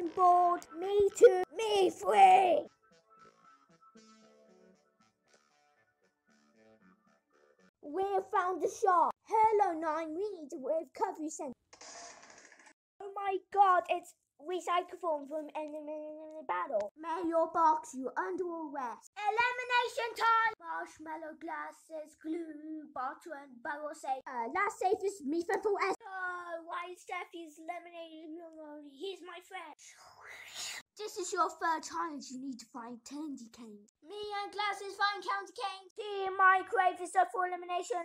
elimination board. Me too. Me free. We have found the shop. Hello, 9. We need to recovery center. Oh my god, it's recycle form from enemy battle. Mayor box, you under arrest. Elimination time! Marshmallow glasses, glue, bottle and barrel safe. Last safe is me for S. Oh, why is Steffi's eliminated? He's my friend. This is your third challenge. You need to find candy canes. Me and Glasses find candy canes. Team Minecraft is up for elimination.